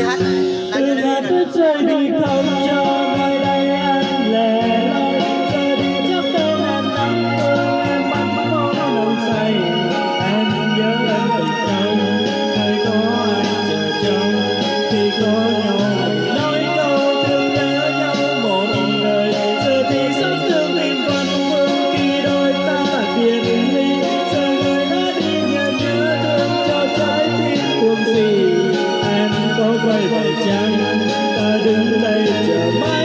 hát này. Từ nhà tuyết rơi đi không cho nơi đây anh lẻ loi, giờ đi chấp tên em nắng thương em mắt có nồng say. Em nhớ anh tình trong hay có anh chờ trong, khi có nhau mình nói câu thương nhớ nhau một đời. Giờ thì xót thương tim vẫn vương khi đôi ta biệt ly, giờ người đã đi nhớ thương cho trái tim buồn gì. Em có quay về chăng ta đứng đây chờ mãi.